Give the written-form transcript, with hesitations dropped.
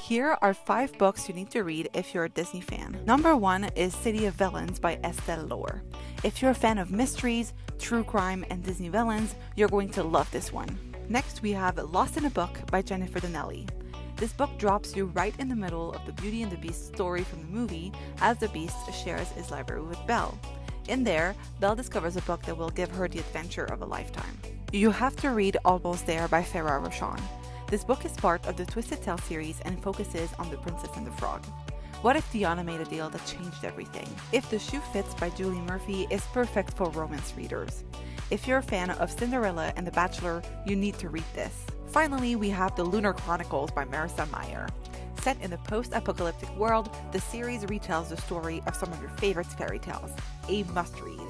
Here are 5 books you need to read if you're a Disney fan. Number 1 is City of Villains by Estelle Lohr. If you're a fan of mysteries, true crime, and Disney villains, you're going to love this one. Next, we have Lost in a Book by Jennifer Donnelly. This book drops you right in the middle of the Beauty and the Beast story from the movie, as the Beast shares his library with Belle. In there, Belle discovers a book that will give her the adventure of a lifetime. You have to read Almost There by Farah Rochon. This book is part of the Twisted Tale series and focuses on the Princess and the Frog. What if Tiana made a deal that changed everything? If the Shoe Fits by Julie Murphy is perfect for romance readers. If you're a fan of Cinderella and The Bachelor, you need to read this. Finally, we have The Lunar Chronicles by Marissa Meyer. Set in a post-apocalyptic world, the series retells the story of some of your favorite fairy tales. A must-read.